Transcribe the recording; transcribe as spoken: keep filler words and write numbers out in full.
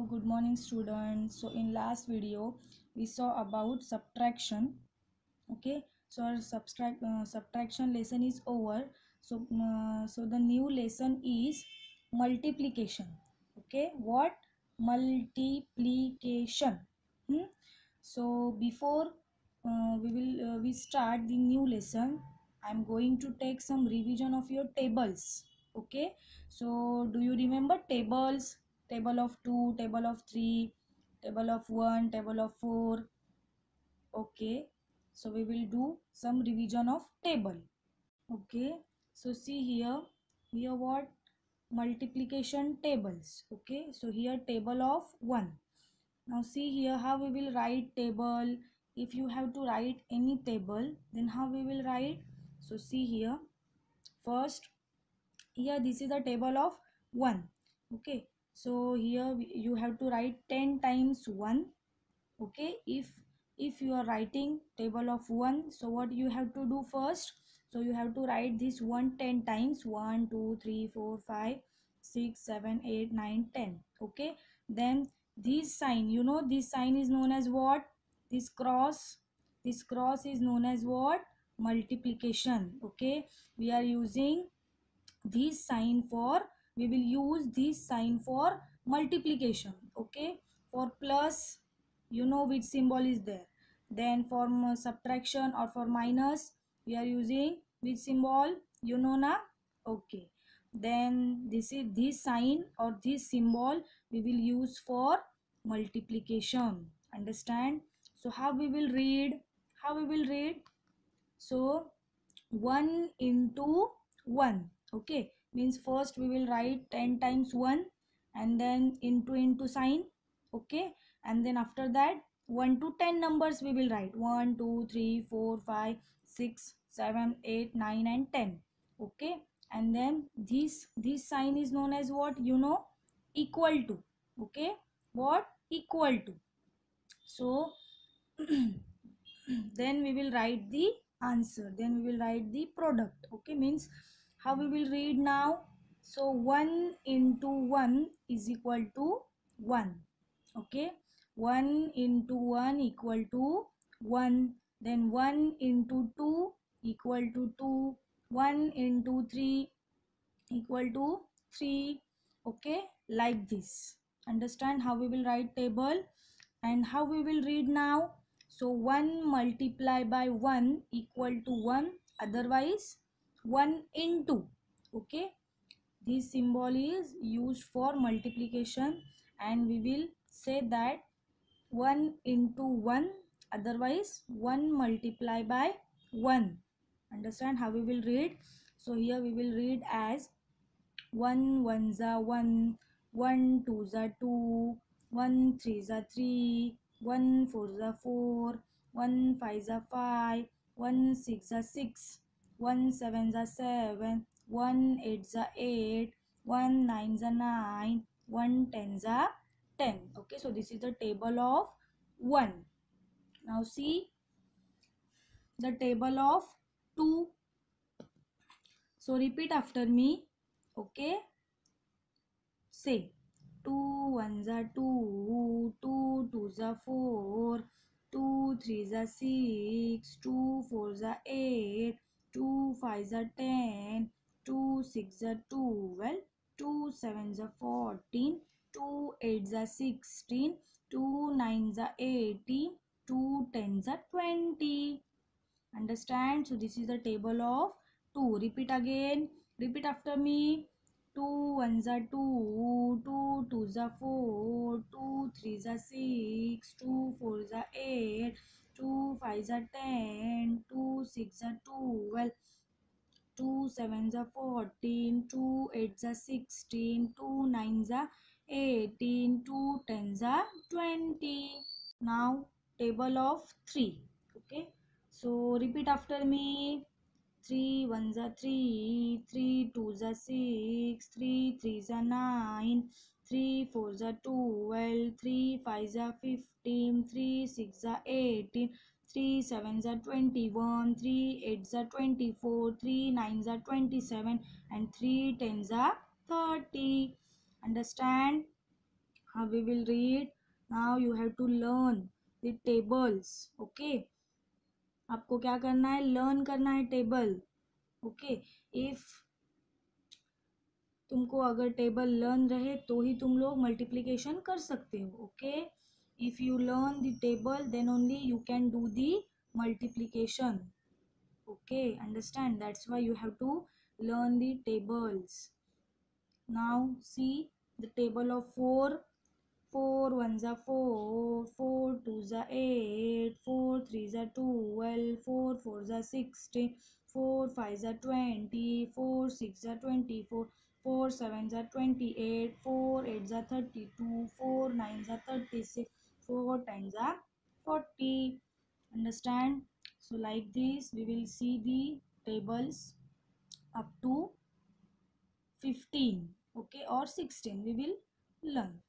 good morning students. So in last video we saw about subtraction. Okay, so our subtract uh, subtraction lesson is over. So uh, so the new lesson is multiplication. Okay, what? Multiplication. hmm? So before uh, we will uh, we start the new lesson, I'm going to take some revision of your tables. Okay, so do you remember tables? Table of two, table of three, table of one, table of four. Okay, so we will do some revision of table. Okay, so see here, here what? Multiplication tables. Okay, so here table of one. Now see here how we will write table. If you have to write any table, then how we will write? So see here, first here this is a table of one. Okay, so here you have to write ten times one. Okay, if if you are writing table of one, so what you have to do first? So you have to write this one ten times. One, two, three, four, five, six, seven, eight, nine, ten. Okay, then this sign, you know this sign is known as what? This cross. This cross is known as what? Multiplication. Okay, we are using this sign for, we will use this sign for multiplication. Okay, for plus, you know which symbol is there. Then for subtraction or for minus, we are using which symbol, you know na? Okay, then this is this sign or this symbol we will use for multiplication. Understand? So how we will read? How we will read? So one into one. Okay, means first we will write ten times one and then into into sign. Okay, and then after that one to ten numbers we will write. One, two, three, four, five, six, seven, eight, nine, and ten. Okay, and then this this sign is known as what? You know, equal to. Okay, what? Equal to. So then we will write the answer, then we will write the product. Okay, means how we will read now? So one into one is equal to one. Okay, one into one equal to one. Then one into two equal to two. One into three equal to three. Okay, like this. Understand how we will write table and how we will read now? So one multiplied by one equal to one, otherwise one into. Okay, this symbol is used for multiplication and we will say that one into one, otherwise one multiplied by one. Understand how we will read? So here we will read as one ones are one, one twos are two, one threes are three, one fours are four, one fives are five, one six are six, one sevens are seven, one eights are eight, one nines are nine, one tens are ten. Okay, so this is the table of one. Now see the table of two. So repeat after me. Okay, say two ones are two, two twos are four, two threes are six, two fours are eight, two fives are ten, two six are twelve, two sevens are fourteen, two eights are sixteen, two nines are eighteen, two tens are twenty. Understand? So this is the table of two. Repeat again. Repeat after me. Two ones are two, two twos are four, two threes are six, two fours are eight, two fives are ten, two six are twelve, two sevens are fourteen, two eights are sixteen, two nines are eighteen, two tens are twenty. Now table of three. Okay, so repeat after me. Three ones are three, three twos are six, three threes are nine, three fours are twelve, three fives are fifteen, three six are eighteen, three sevens are twenty-one, three eights are twenty-four, three nines are twenty-seven, and three tens are thirty. Understand? how we will read. Now you have to learn the tables. Okay, आपको क्या करना है, learn करना है table. Okay, if तुमको अगर table learn रहे तो ही तुम लोग मल्टीप्लिकेशन कर सकते हो. Okay, if you learn the table then only you can do the multiplication. Okay, understand, that's why you have to learn the tables. Now see the table of four. Four ones are four, four twos are eight, four threes are twelve, four fours are sixteen, four fives are twenty, four six are twenty-four, four sevens are twenty-eight, four eights are thirty-two, four nines are thirty-six, four tens are forty. Understand? So like this we will see the tables up to fifteen, okay, or sixteen we will learn.